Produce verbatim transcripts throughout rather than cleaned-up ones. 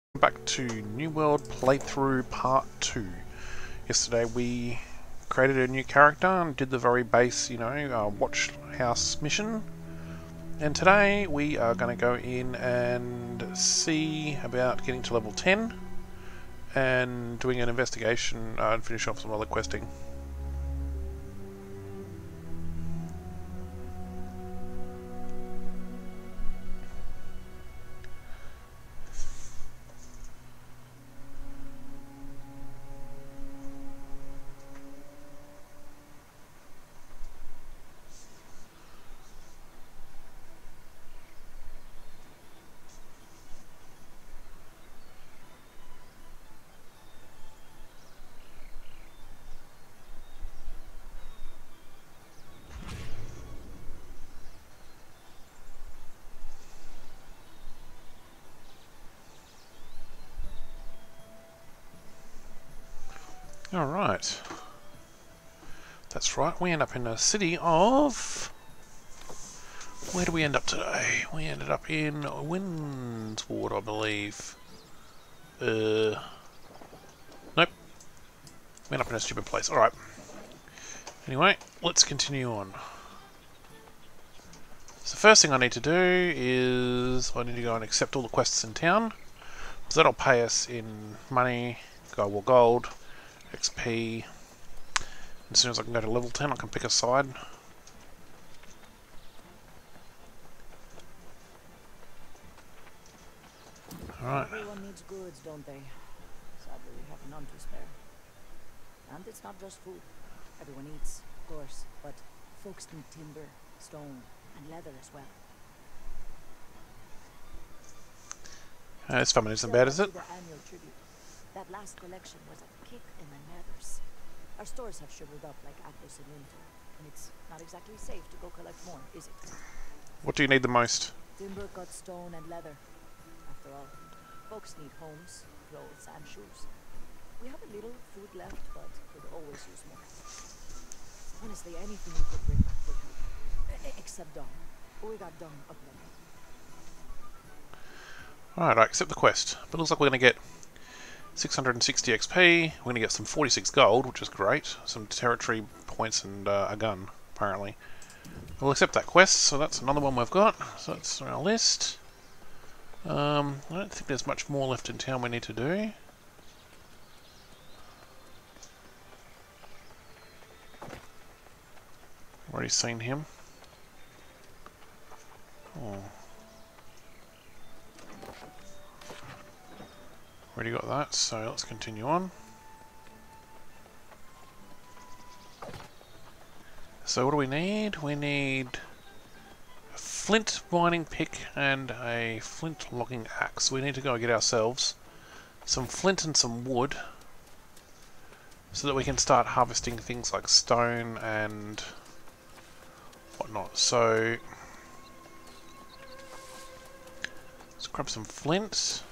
Back to New World playthrough part two. Yesterday we created a new character and did the very base, you know, uh, watch house mission. And today we are going to go in and see about getting to level ten and doing an investigation uh, and finish off some other questing. Alright. That's right, we end up in the city of... Where do we end up today? We ended up in Windsward, I believe. Uh... Nope. We ended up in a stupid place. Alright. Anyway, let's continue on. So the first thing I need to do is I need to go and accept all the quests in town. So that'll pay us in money, gold, gold, X P. As soon as I can go to level ten, I can pick a side. Alright. Everyone needs goods, don't they? Sadly, we have none to spare. And it's not just food. Everyone eats, of course, but folks need timber, stone, and leather as well. Uh, this famine isn't bad, is it? The annual tribute. That last collection was a kick in the nethers. Our stores have shriveled up like apples in winter, and it's not exactly safe to go collect more, is it? What do you need the most? Timber, cut stone, and leather. After all, folks need homes, clothes, and shoes. We have a little food left, but could always use more. Honestly, anything you could bring back would help. E except dung. We got dung up there. Alright, I accept the quest. But it looks like we're going to get six hundred sixty X P, we're going to get some forty-six gold, which is great. Some territory points and uh, a gun, apparently. We'll accept that quest, so that's another one we've got. So that's on our list. Um, I don't think there's much more left in town we need to do. Already seen him. Oh. Already got that, so let's continue on. So what do we need? We need a flint mining pick and a flint logging axe. We need to go and get ourselves some flint and some wood so that we can start harvesting things like stone and whatnot. So let's grab some flint.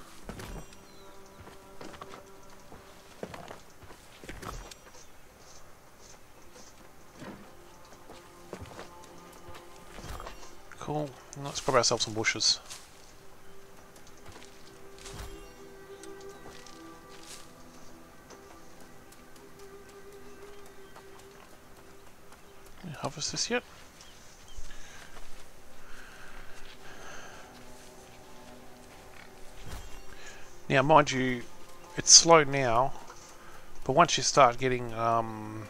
Cool. Let's grab ourselves some bushes. Can you harvest this yet? Now, mind you, it's slow now, but once you start getting um,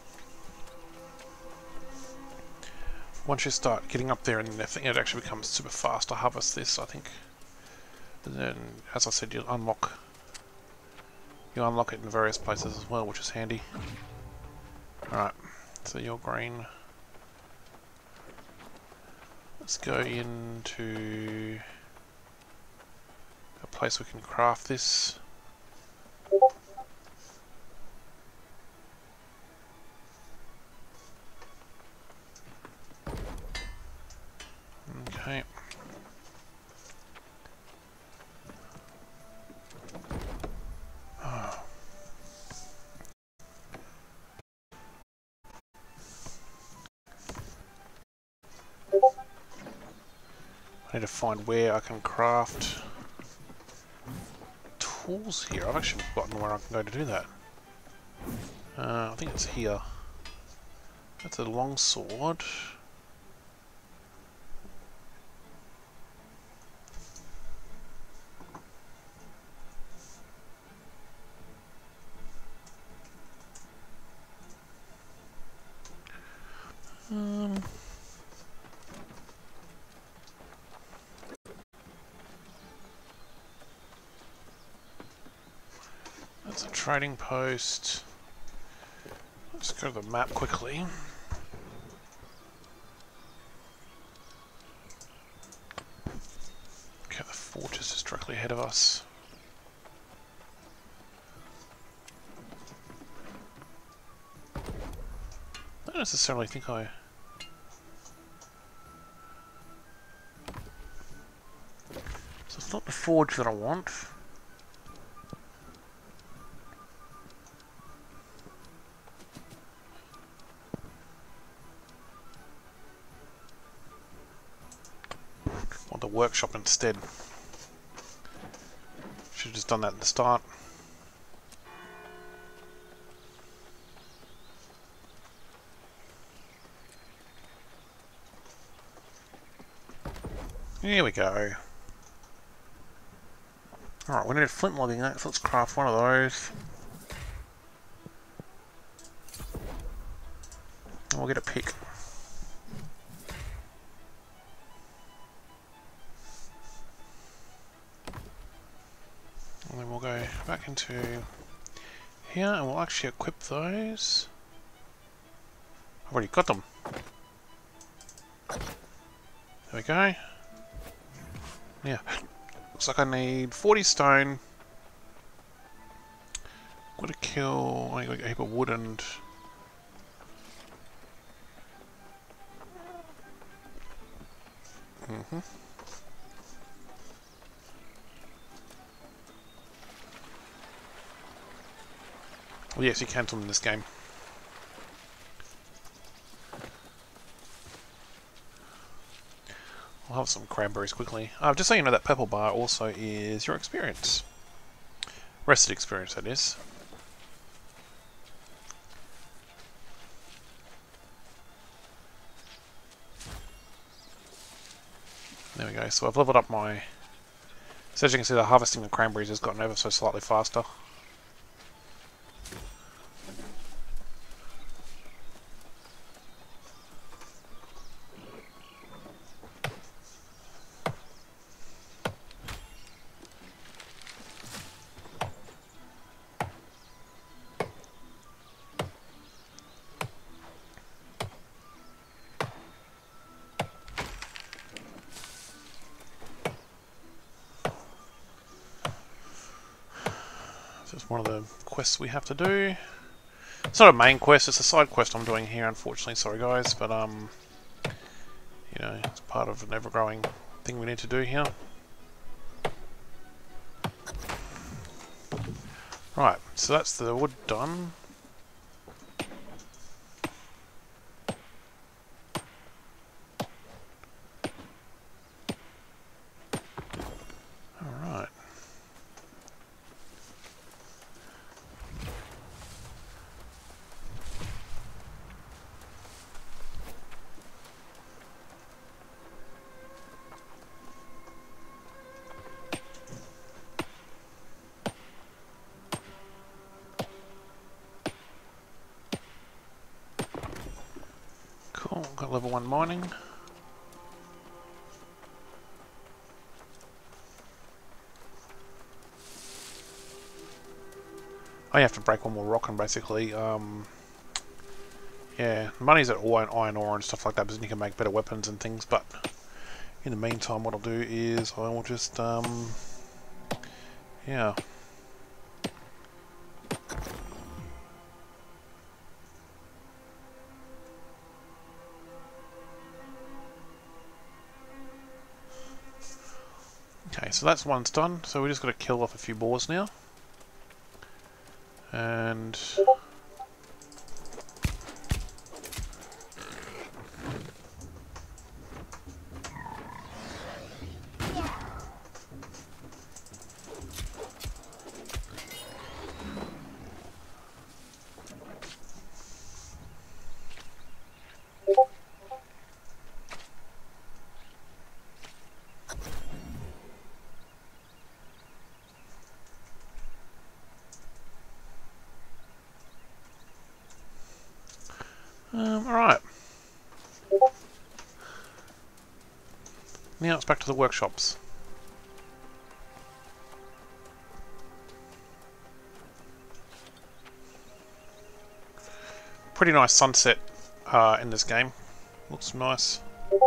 Once you start getting up there, and I think it actually becomes super fast to harvest this, I think. And then, as I said, you unlock you unlock it in various places as well, which is handy. Alright, so you're green. Let's go into a place we can craft this. Okay. Oh. I need to find where I can craft tools here. I've actually forgotten where I can go to do that. Uh, I think it's here. That's a long sword. Um, that's a trading post. Let's go to the map quickly. Okay, the fortress is directly ahead of us. I don't necessarily think I... So it's not the forge that I want. I want the workshop instead. Should have just done that at the start. Here we go. Alright, we need flint logging that, so let's craft one of those. And we'll get a pick. And then we'll go back into here and we'll actually equip those. I've already got them. There we go. Yeah. Looks like I need forty stone. I'm gonna kill I got a heap of wood and mm-hmm. Well, yes, you can them in this game. I'll have some cranberries quickly. Uh, just so you know, that purple bar also is your experience. Rested experience, that is. There we go. So I've leveled up my... So as you can see, the harvesting of cranberries has gotten ever so slightly faster. It's one of the quests we have to do. It's not a main quest, it's a side quest I'm doing here, unfortunately. Sorry guys, but um, you know, it's part of an ever-growing thing we need to do here. Right, so that's the wood done. Alright. Cool, got level one mining. I have to break one more rock and basically, um, yeah, money's at iron, iron ore and stuff like that, because you can make better weapons and things, but in the meantime what I'll do is I will just, um, yeah. Okay, so that's one's done, so we just got to kill off a few boars now. And Um, alright. Now it's back to the workshops. Pretty nice sunset uh, in this game. Looks nice.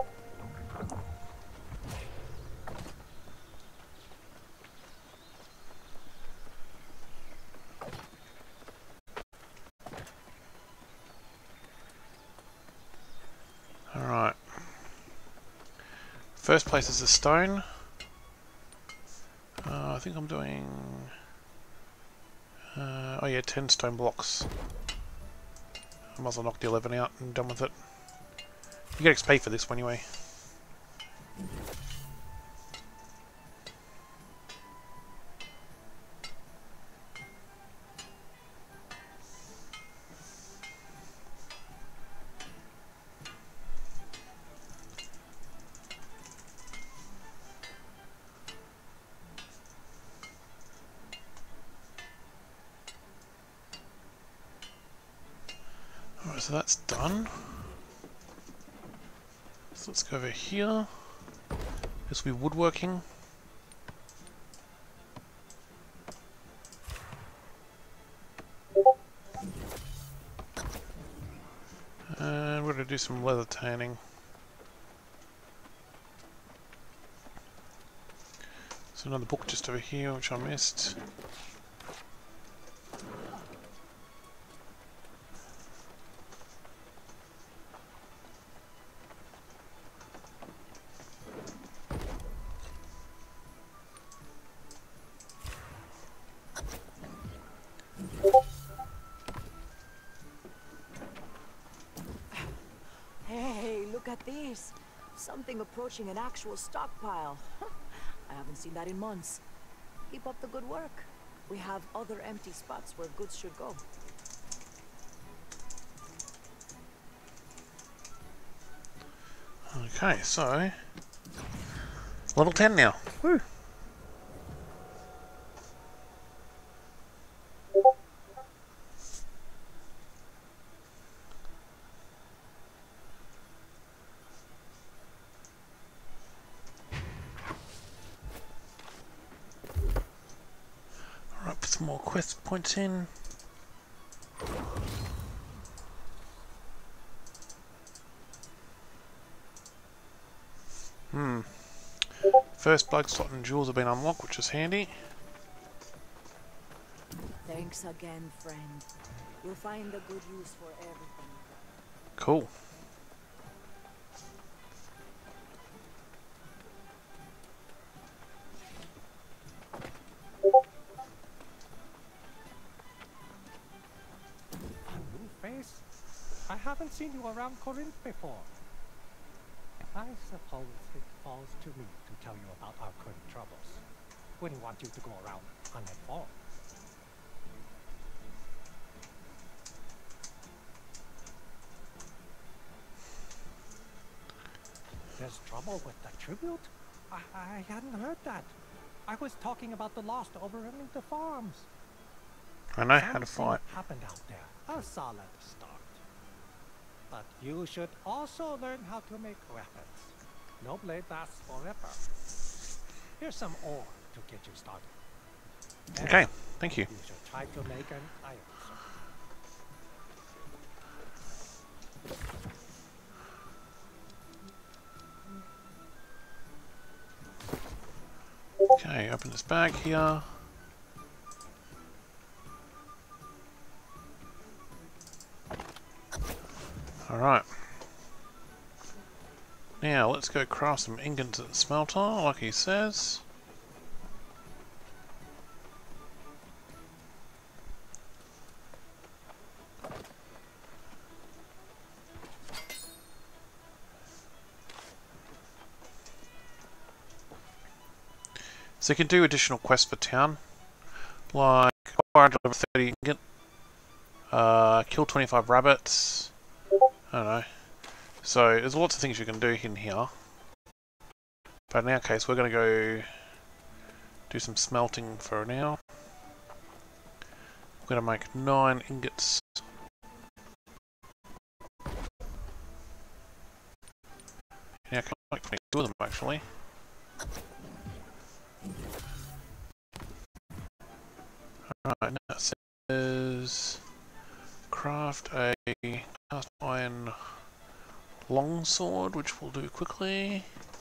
Alright. First place is the stone. Uh, I think I'm doing... Uh, oh yeah, ten stone blocks. I might as well knock the eleven out and done with it. You get X P for this one anyway. Alright, so that's done. So let's go over here. This will be woodworking. And we're going to do some leather tanning. So another book just over here, which I missed. Hey, look at this. Something approaching an actual stockpile. I haven't seen that in months. Keep up the good work. We have other empty spots where goods should go. Okay, so level ten now. Woo! Alright, put some more quest points in. Hmm. First blood slot and jewels have been unlocked, which is handy. Thanks again, friend. You'll find a good use for everything. Cool. A new face? I haven't seen you around Corinth before. I suppose it falls to me to tell you about our current troubles. Wouldn't want you to go around uninformed. There's trouble with the tribute? I, I hadn't heard that. I was talking about the lost overrunning the farms. I know how to Something fight. happened out there. A solid start. But you should also learn how to make weapons. No blade lasts forever. Here's some ore to get you started. Okay, And thank you. you should try to make an iron sword. Okay, open this bag here. Alright. Now, let's go craft some ingots at the smelter, like he says. So you can do additional quests for town, like acquire level thirty ingot, uh, kill twenty-five rabbits. I don't know. So there's lots of things you can do in here. But in our case, we're going to go do some smelting for now. We're going to make nine ingots. Like make two of them actually. Alright, now it says craft a cast iron longsword, which we'll do quickly.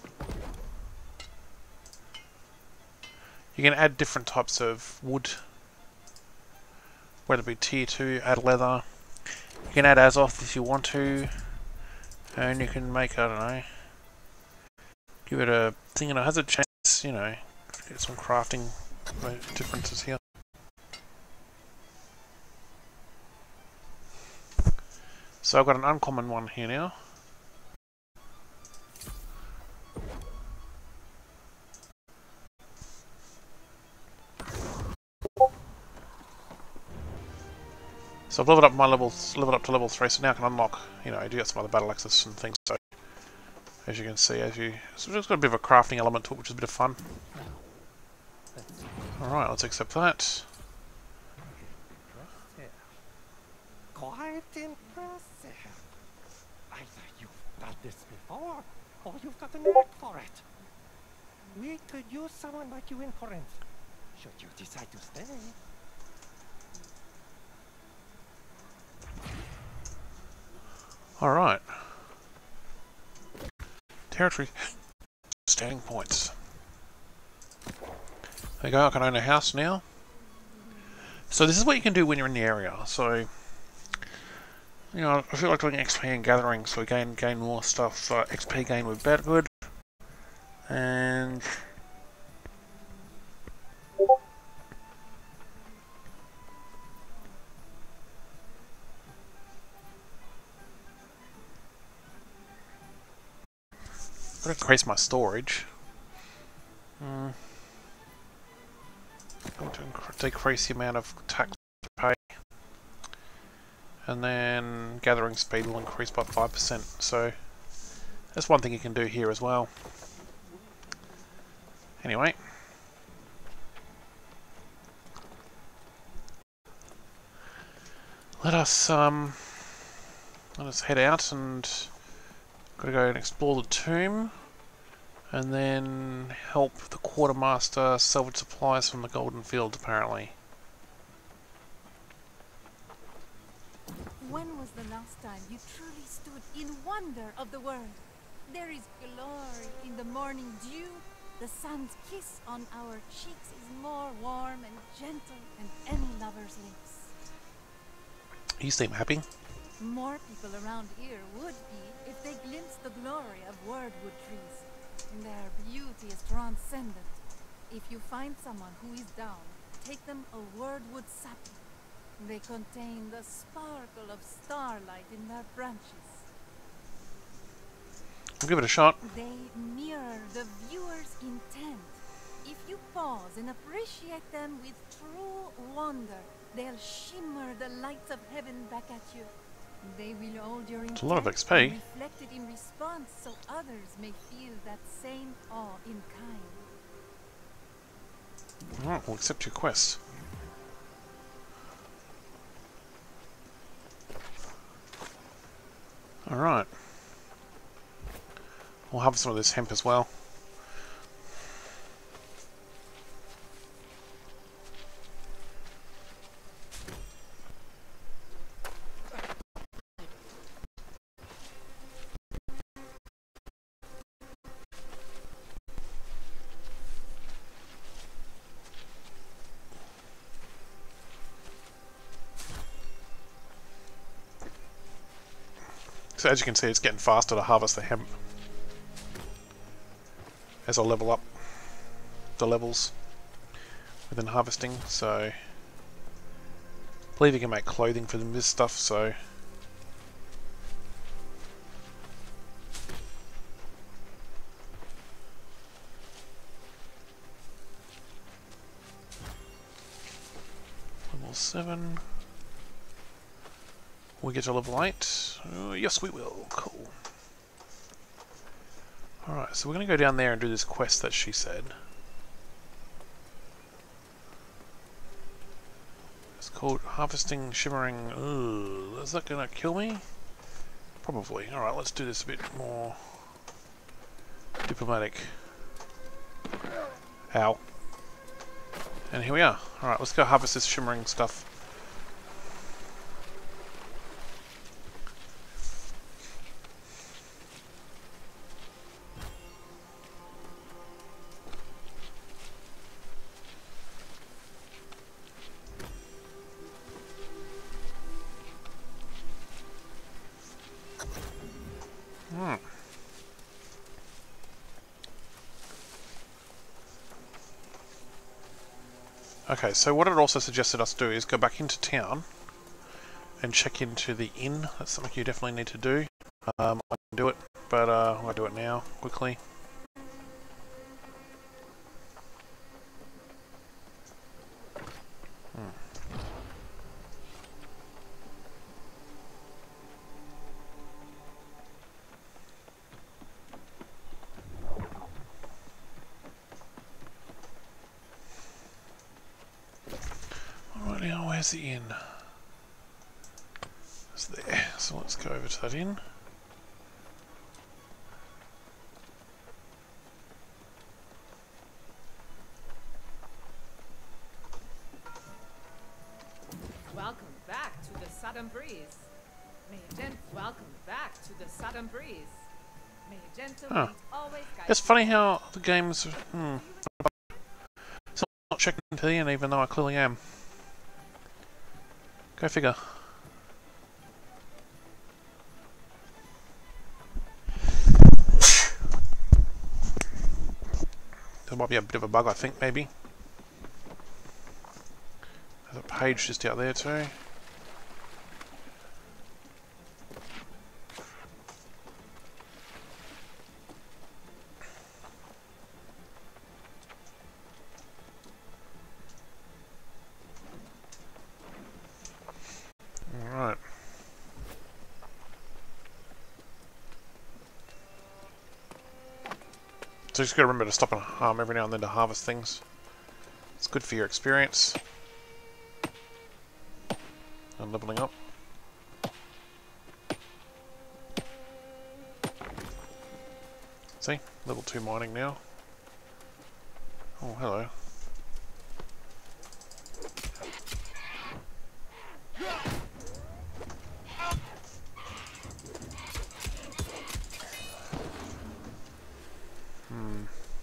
You can add different types of wood, whether it be tier two, add leather. You can add Azoth if you want to, and you can make, I don't know, give it a thing, and it has a chance, you know, to get some crafting differences here. So I've got an uncommon one here now. So I've leveled up my levels, leveled up to level three, so now I can unlock, you know, I do get some other battle axes and things, so as you can see, as you, so it's got a bit of a crafting element to it, which is a bit of fun. Alright, let's accept that. Quite impressive. Either you've done this before, or you've got a knack for it. We could use someone like you in Corinth, should you decide to stay. Alright. Territory. Standing points. There you go, I can own a house now. So this is what you can do when you're in the area. So, you know, I feel like doing X P and gathering, so we gain, gain more stuff. Uh, X P gain with Badgood. And... I'm going to increase my storage. Mm. I'm going to decrease the amount of tax to pay. And then gathering speed will increase by five percent. So that's one thing you can do here as well. Anyway. Let us um let us head out and gotta go and explore the tomb, and then help the quartermaster salvage supplies from the Golden Fields, apparently. When was the last time you truly stood in wonder of the world? There is glory in the morning dew. The sun's kiss on our cheeks is more warm and gentle than any lover's lips. You seem happy. More people around here would be if they glimpsed the glory of wordwood trees. Their beauty is transcendent. If you find someone who is down, take them a wordwood sapling. They contain the sparkle of starlight in their branches. I'll give it a shot. They mirror the viewer's intent. If you pause and appreciate them with true wonder, they'll shimmer the lights of heaven back at you. They will hold your intent It's a lot of X P. and reflect it in response so others may feel that same awe in kind. Alright, we'll accept your quest. Alright. We'll have some of this hemp as well. So as you can see, it's getting faster to harvest the hemp as I level up the levels within harvesting. So I believe you can make clothing from this stuff, so level seven. We get to level eight. Uh, yes, we will. Cool. Alright, so we're going to go down there and do this quest that she said. It's called Harvesting Shimmering. Ugh, is that going to kill me? Probably. Alright, let's do this a bit more Diplomatic. Ow. And here we are. Alright, let's go harvest this shimmering stuff. Hmm. Okay, so what it also suggested us do is go back into town and check into the inn. That's something you definitely need to do. Um, I can do it, but uh, I'll do it now, quickly. Hmm. Alright, now where's the inn? It's there, so let's go over to that inn. Welcome back to the Southern Breeze. May a gent welcome back to the Southern Breeze. May a gentle Huh. wind always guide It's funny how the game's... Hmm. It's not checking into the inn even though I clearly am. Go figure. There might be a bit of a bug, I think, maybe. There's a page just out there too. Alright. So you just gotta remember to stop and um, every now and then to harvest things. It's good for your experience. And leveling up. See? Level two mining now. Oh, hello. Hmm.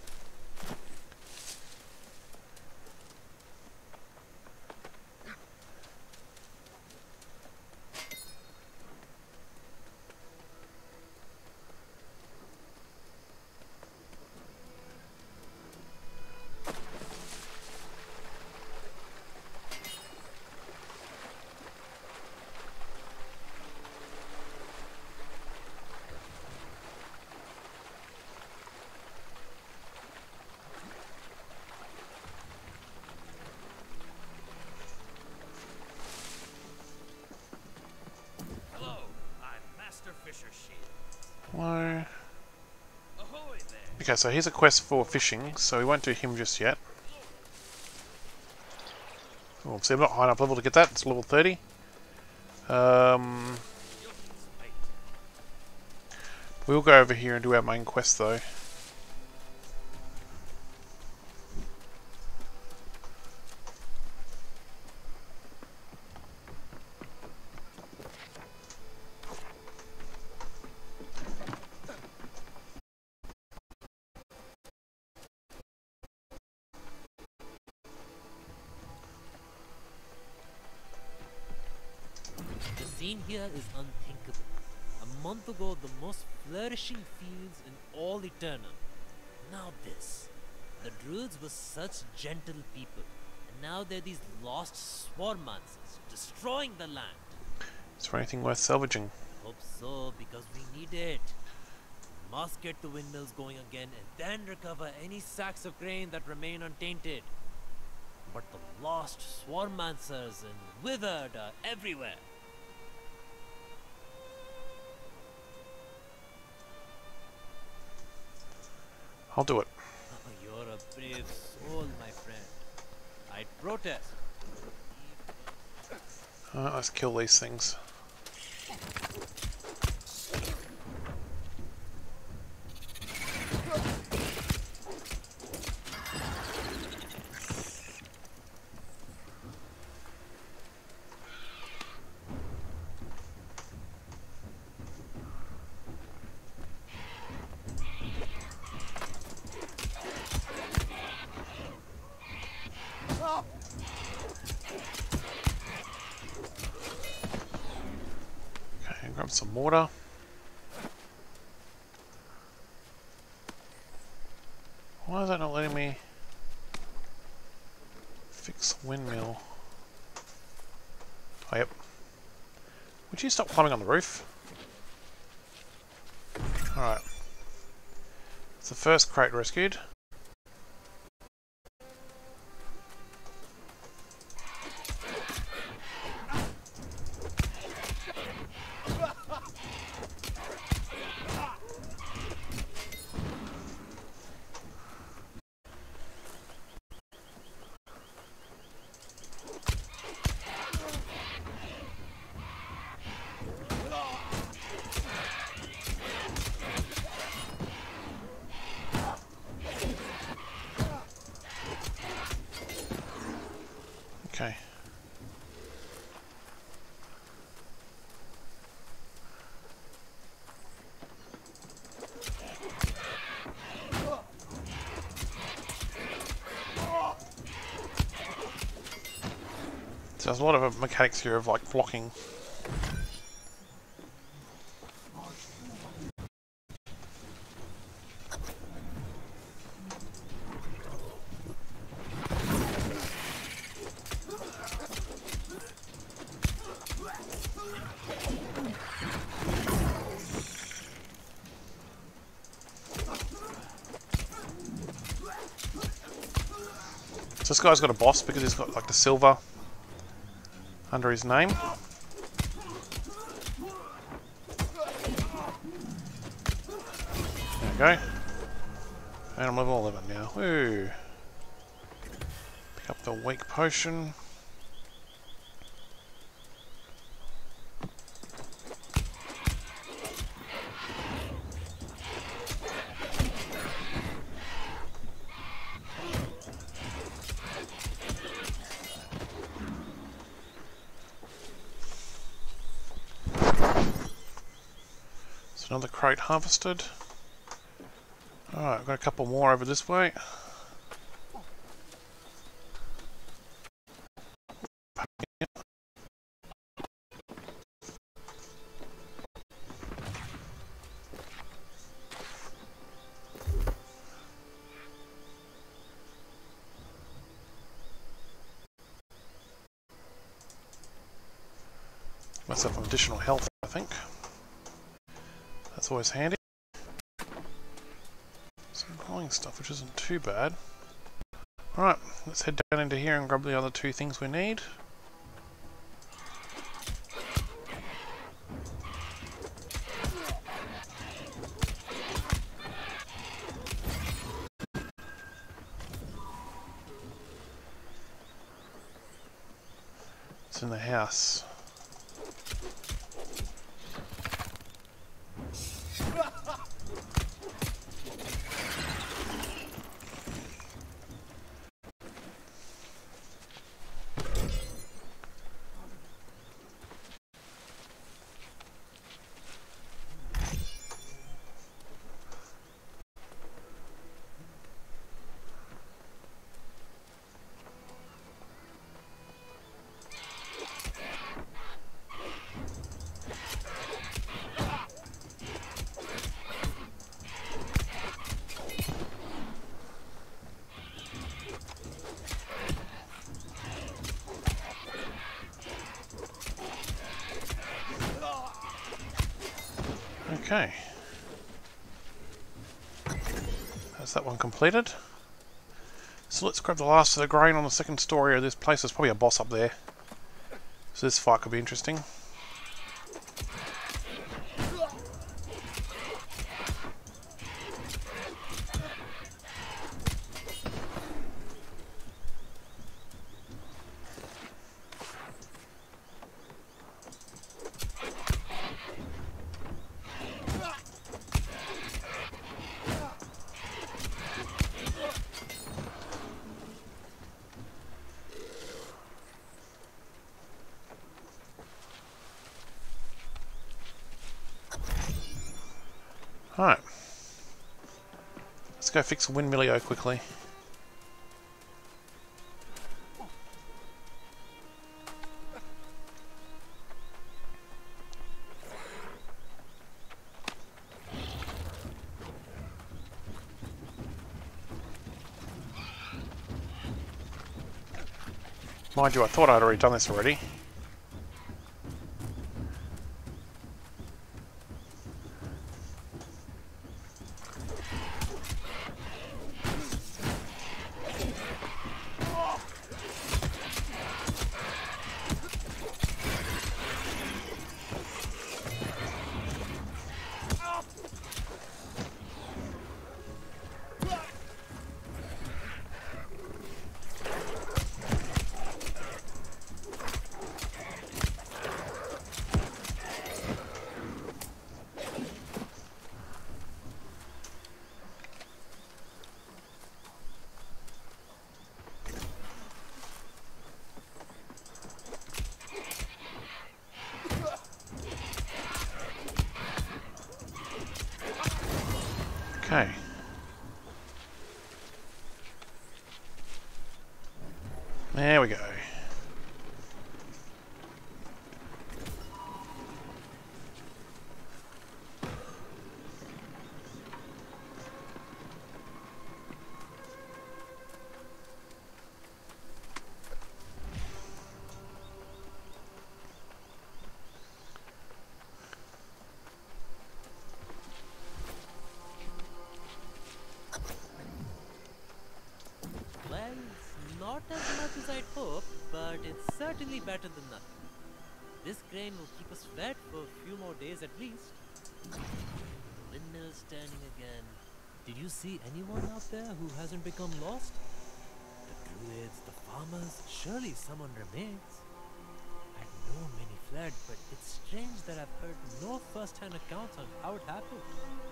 Hello, I'm Master Fisher Shield. Hello. Ahoy there! Okay, so here's a quest for fishing, so we won't do him just yet. Oh, see, I'm not high enough level to get that. It's level thirty. Um, You'll need some bait. we'll go over here and do our main quest, though. The scene here is unthinkable. A month ago, the most flourishing fields in all Eternum. Now this. The druids were such gentle people, and now they're these lost swarmancers, destroying the land. Is there anything worth salvaging? Hope so, because we need it. Must get the windmills going again, and then recover any sacks of grain that remain untainted. But the lost swarmancers and withered are everywhere. I'll do it. You're a brave soul, my friend. I'd protest. Uh, let's kill these things. Grab some water. Why is that not letting me fix the windmill? Oh, yep. Would you stop climbing on the roof? Alright. It's the first crate rescued. Okay. So there's a lot of mechanics here of like blocking. So this guy's got a boss because he's got like the silver under his name. There we go. And I'm level eleven now. Woo! Pick up the weak potion. Another crate harvested. Alright, I've got a couple more over this way. Myself some additional health, I think. That's always handy. Some glowing stuff, which isn't too bad. Alright, let's head down into here and grab the other two things we need. It's in the house. Okay. That's that one completed. So let's grab the last of the grain on the second story of this place. There's probably a boss up there. So this fight could be interesting. Alright. Let's go fix Windmillio quickly. Mind you, I thought I'd already done this already. Okay. There we go. Well, it's not as much as I'd hoped, but it's certainly better than nothing. This grain will keep us fed for a few more days at least. Windmill's turning again. Did you see anyone out there who hasn't become lost? The druids, the farmers, surely someone remains. I know many fled, but it's strange that I've heard no first-hand accounts on how it happened.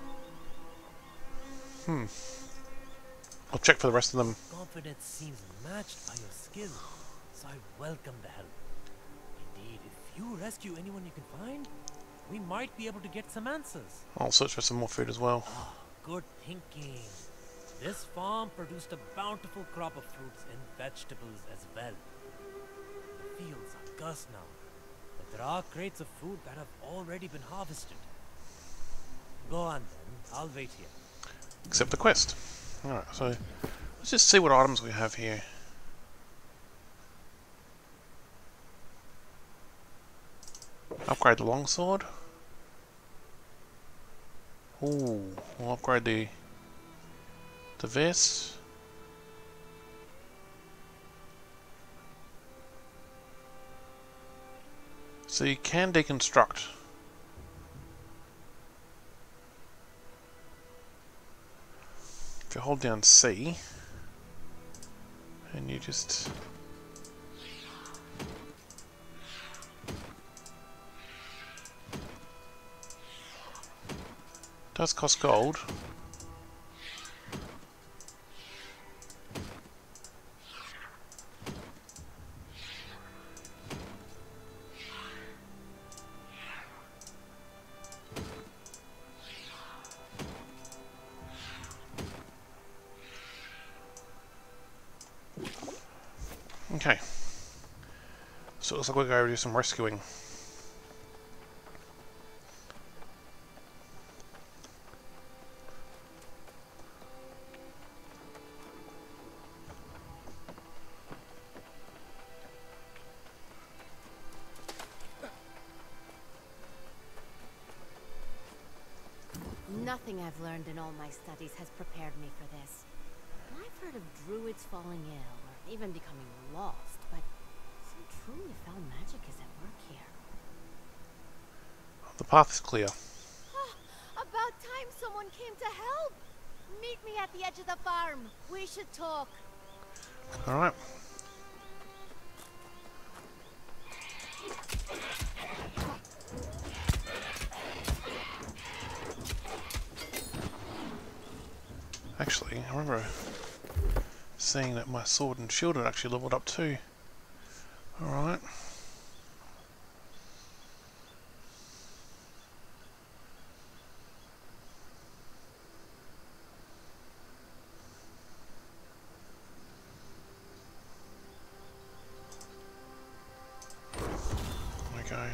Hmm. I'll check for the rest of them. Confidence seems matched by your skill, so I welcome the help. Indeed, if you rescue anyone you can find, we might be able to get some answers. I'll search for some more food as well. Ah, good thinking. This farm produced a bountiful crop of fruits and vegetables as well. The fields are cursed now, but there are crates of food that have already been harvested. Go on then, I'll wait here. Except the quest. Alright, so let's just see what items we have here. Upgrade the longsword. Ooh, we'll upgrade the the vest. So you can deconstruct. If you hold down C and you just does cost gold. Okay, so it looks like we're going to do some rescuing. Nothing I've learned in all my studies has prepared me for this. I've heard of druids falling ill, or even becoming lost, but some truly foul magic is at work here. The path is clear. About time someone came to help! Meet me at the edge of the farm. We should talk. Alright. Actually, I remember seeing that my sword and shield had actually leveled up too. Alright. There we go.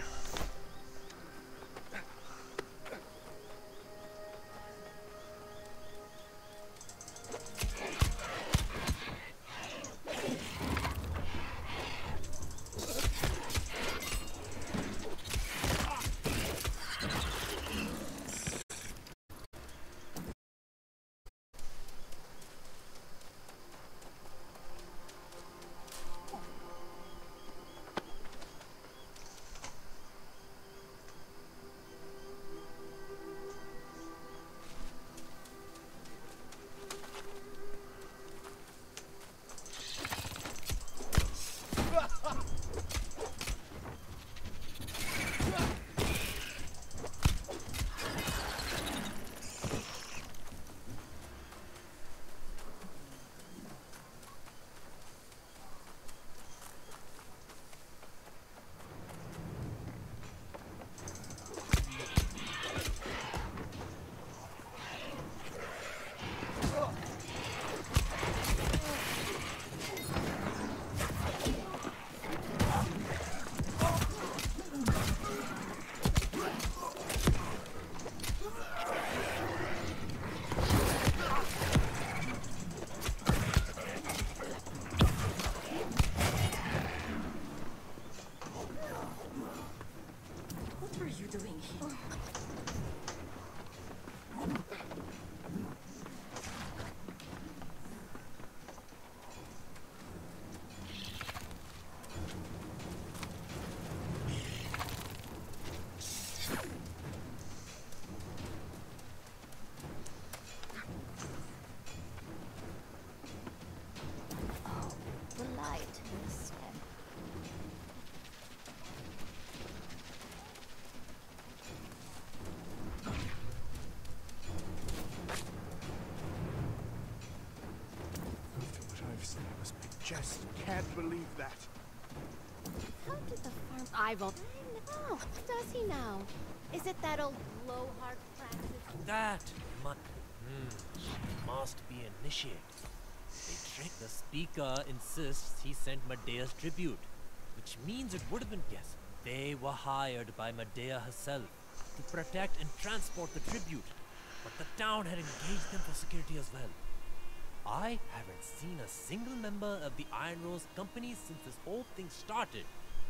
can't believe that. How did the farm eyeball? Oh, does he now? Is it that old blowhard Francis? That mu- hmm, must be initiated. They trick the speaker insists he sent Medea's tribute, which means it would have been guessed they were hired by Medea herself to protect and transport the tribute, but the town had engaged them for security as well. I haven't seen a single member of the Iron Rose company since this whole thing started.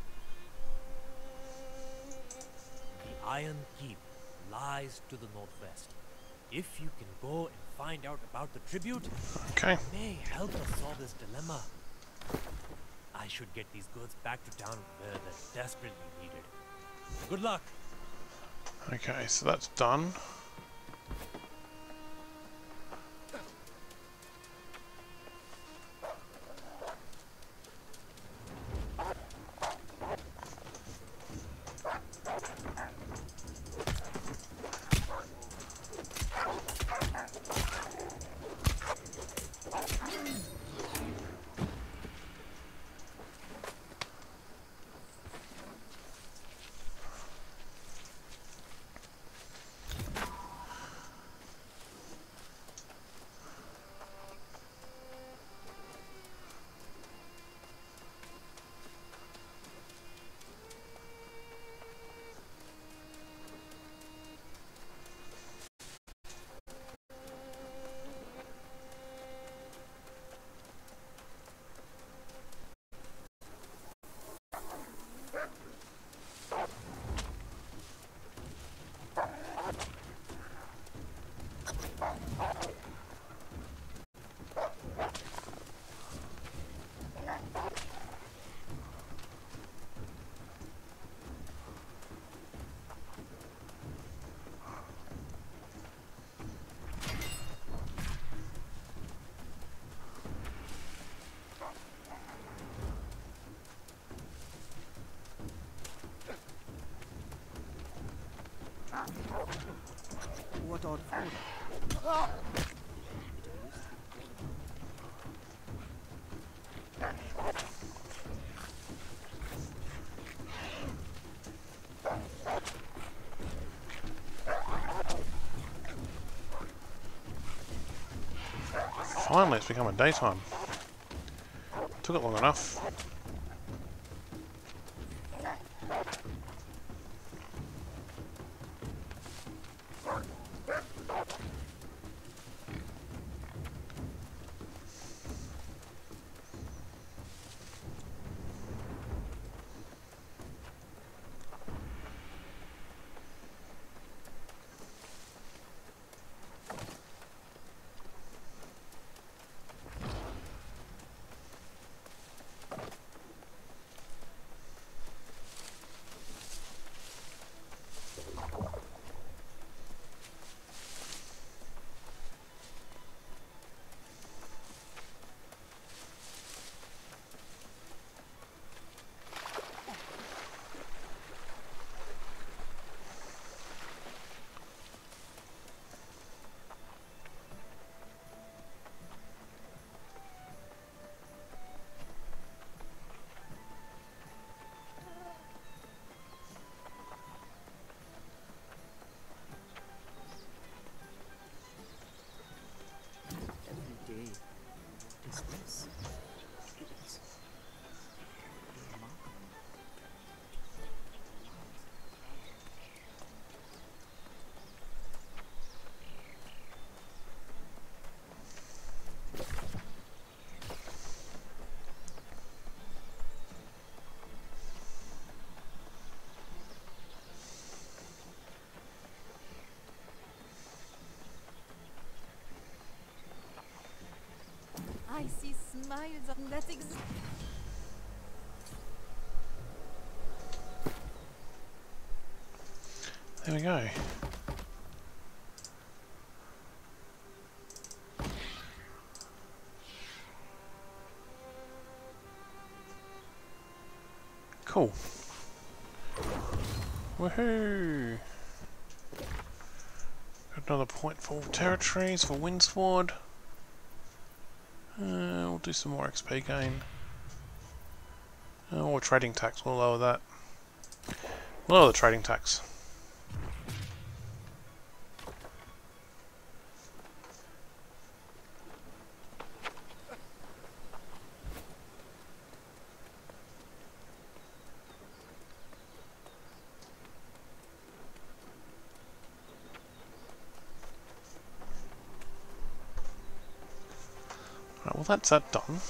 The Iron Keep lies to the northwest. If you can go and find out about the tribute, Okay. it may help us solve this dilemma. I should get these goods back to town where they're desperately needed. Good luck! Okay, so that's done. What odd food? Finally, it's become a daytime. Took it long enough. I see smiles on that ex- There we go. Cool. Woohoo! Got another point for territories for Windsward. Uh, we'll do some more X P gain. Oh, or trading tax, we'll lower that. Lower the trading tax. Right, well that's that done.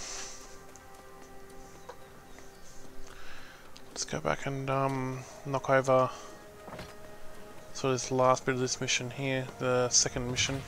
Let's go back and um, knock over so this last bit of this mission here, the second mission.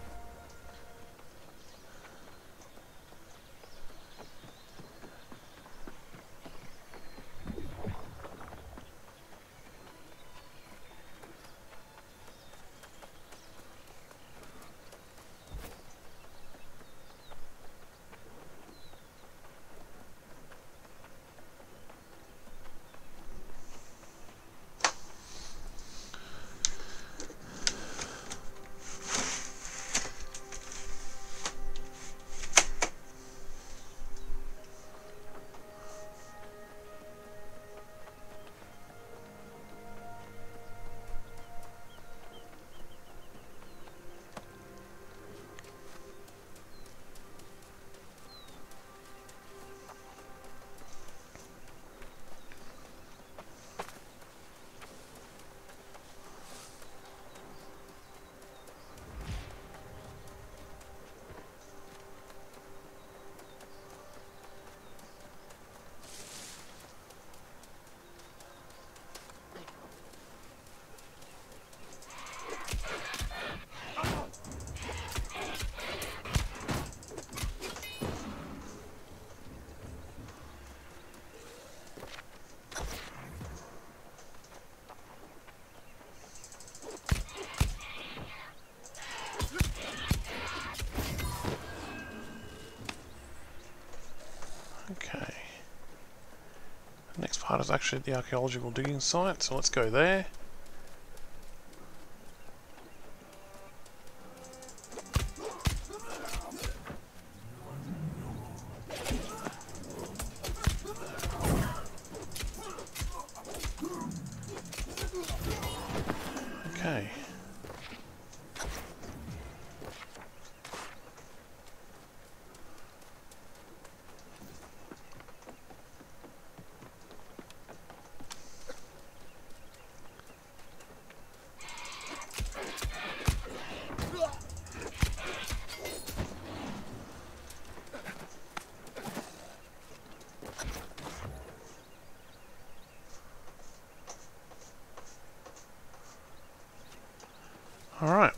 Okay. The next part is actually the archaeological digging site, so let's go there. Okay. All right.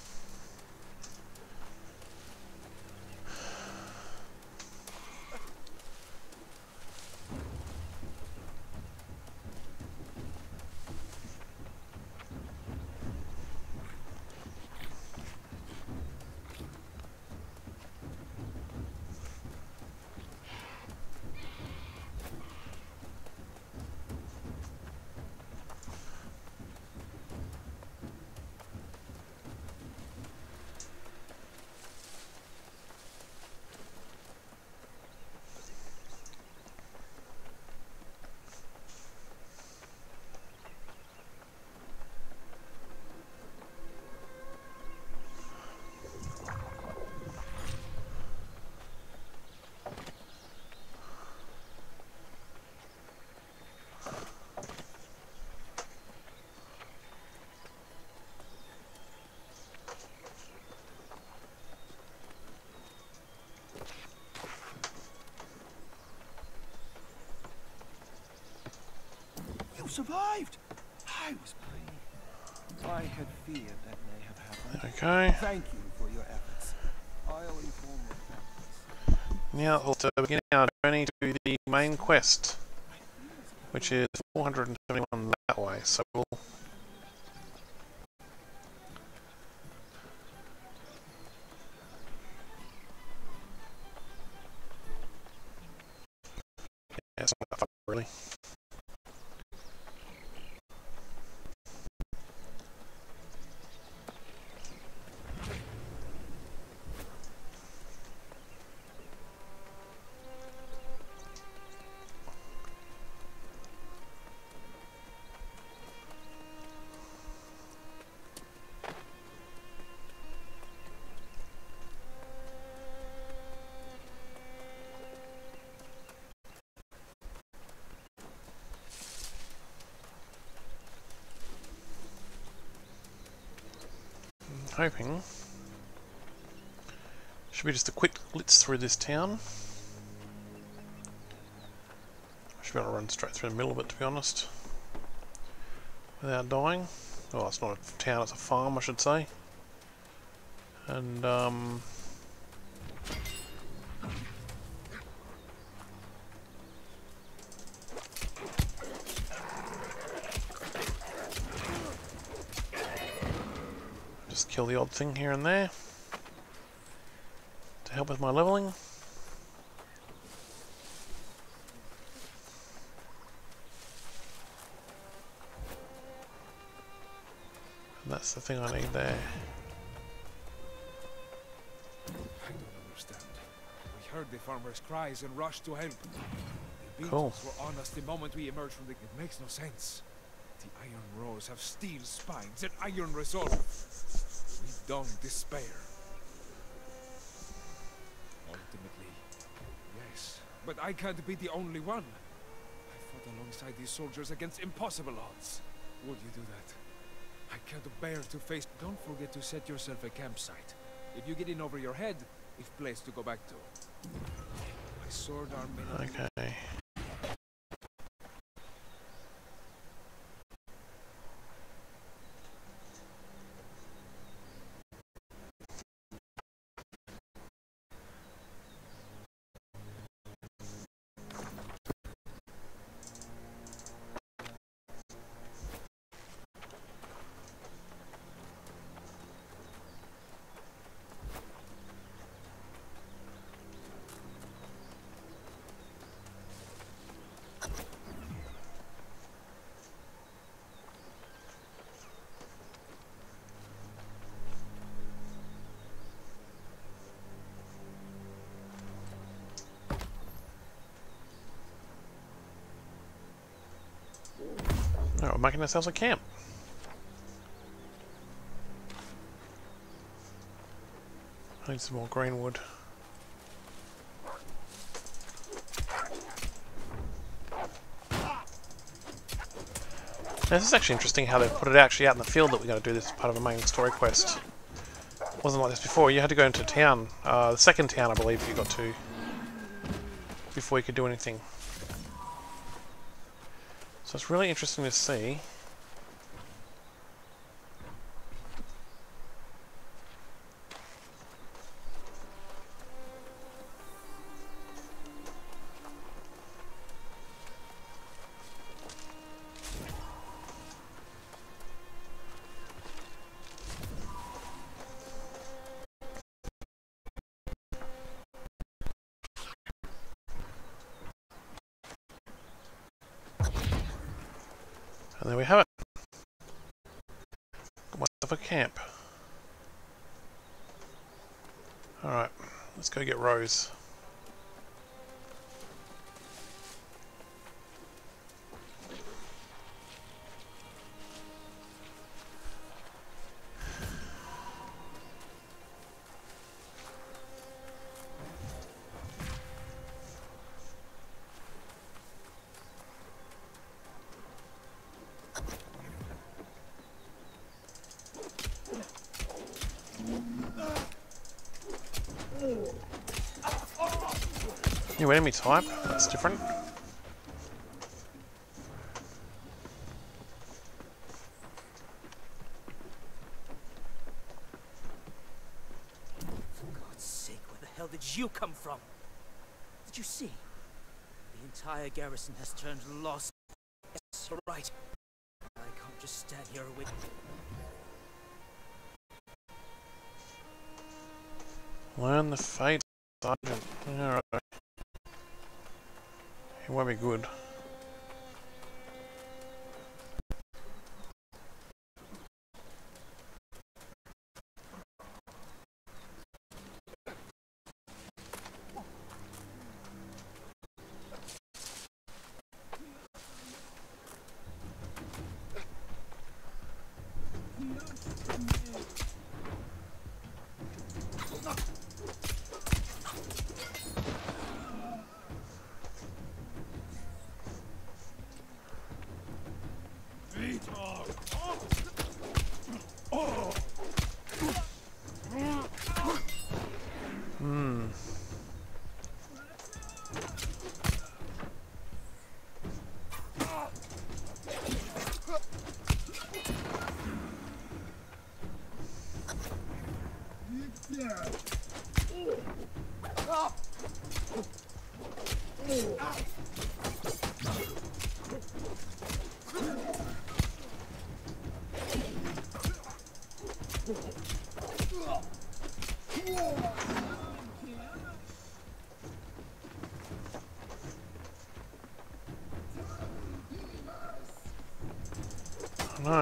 You survived! I was brave. I had feared that may have happened. Okay. Thank you for your efforts. I'll inform your families. Now let's uh, begin our journey to the main quest, which is four hundred seventy-one that way. So we'll yeah, it's not that far really. hoping should be just a quick blitz through this town. I should be able to run straight through the middle of it, to be honest, without dying. Oh, it's not a town, it's a farm, I should say. And, um... just kill the odd thing here and there to help with my leveling. And that's the thing I need there. I don't understand. We heard the farmer's cries and rushed to help. The Cool. beetles were on us the moment we emerged from the... It makes no sense. The Iron Rose have steel spines and iron resolve. We don't despair. Ultimately, yes. But I can't be the only one. I fought alongside these soldiers against impossible odds. Would you do that? I can't bear to face... Don't forget to set yourself a campsite. If you get in over your head, it's a place to go back to. My sword arm may not be... Okay. Alright, we're making ourselves a camp. I need some more green wood. Now, this is actually interesting how they've put it actually out in the field that we're going to do this as part of a main story quest. It wasn't like this before. You had to go into town, uh, the second town I believe you got to, before you could do anything. So it's really interesting to see. And there we have it. Got myself a camp. Alright, let's go get Rose. New enemy type, that's different. For God's sake, where the hell did you come from? Did you see? The entire garrison has turned lost. Yes, right. I can't just stand here and wait. Learn the fate, Sergeant. Alright. It won't be good. No.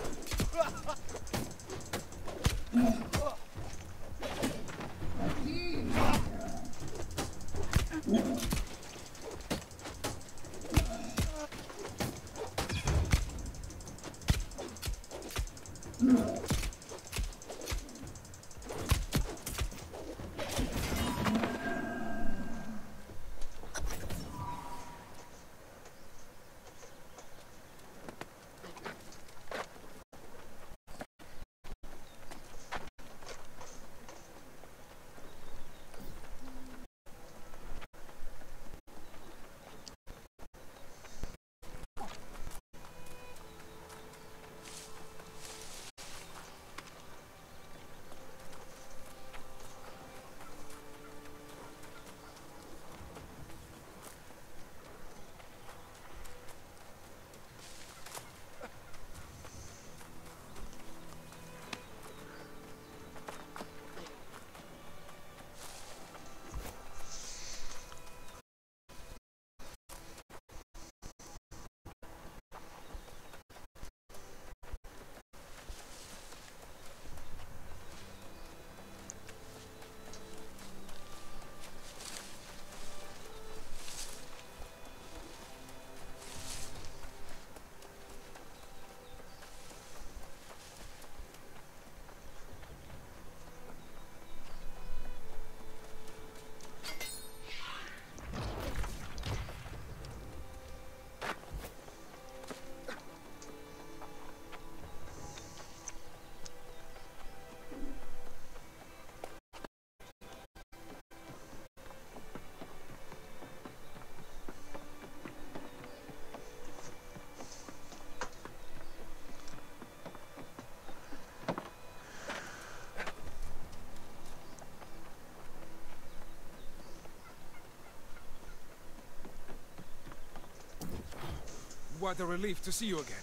What a relief to see you again.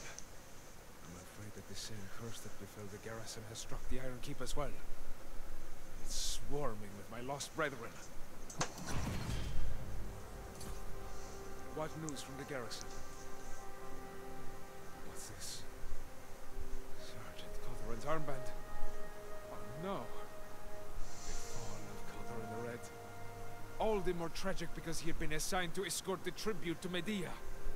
I'm afraid that the same curse that befell the garrison has struck the Iron Keep as well. It's swarming with my lost brethren. What news from the garrison? What's this? Sergeant Cotheran's armband. Oh no. The fall of Cotheran the Red. All the more tragic because he had been assigned to escort the tribute to Medea.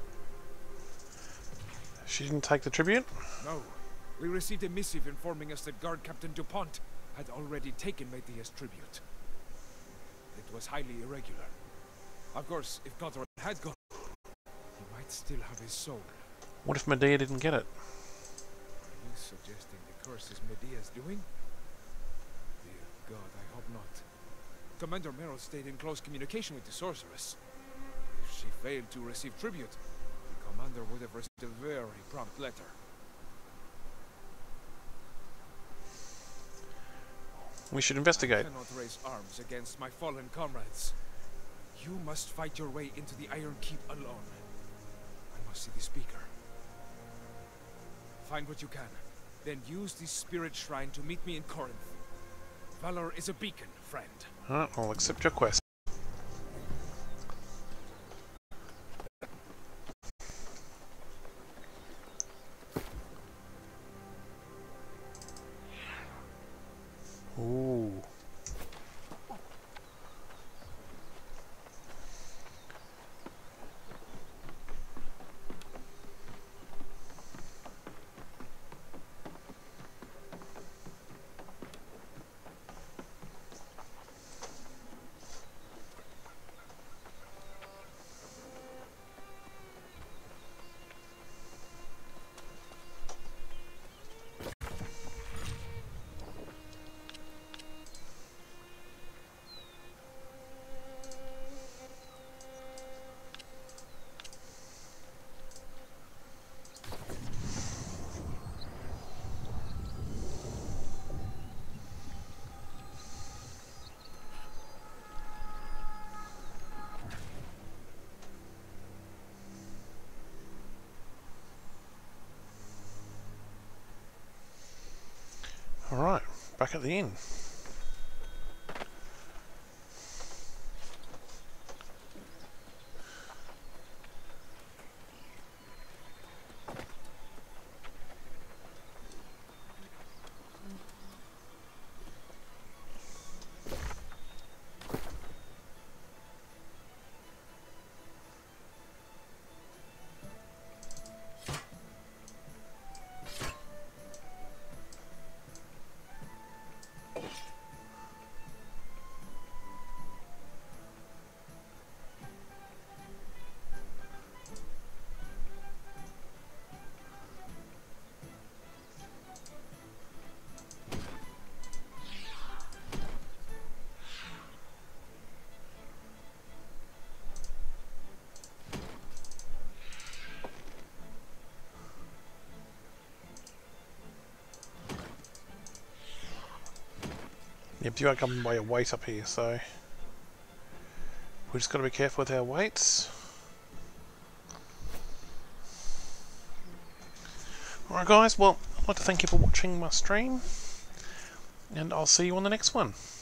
She didn't take the tribute? No. We received a missive informing us that Guard Captain DuPont had already taken Medea's tribute. It was highly irregular. Of course, if Cotheran had gone, he might still have his soul. What if Medea didn't get it? Are you suggesting the curse is Medea's doing? Dear God, I hope not. Commander Merrill stayed in close communication with the sorceress. If she failed to receive tribute, the commander would have received a very prompt letter. We should investigate. I cannot raise arms against my fallen comrades. You must fight your way into the Iron Keep alone. I must see the speaker. Find what you can, then use the spirit shrine to meet me in Corinth. Valor is a beacon, friend. Alright, I'll accept your quest. Ooh. Alright, back at the inn. Yeah, but you are coming by your weight up here, so we just got to be careful with our weights. Alright guys, well, I'd like to thank you for watching my stream, and I'll see you on the next one.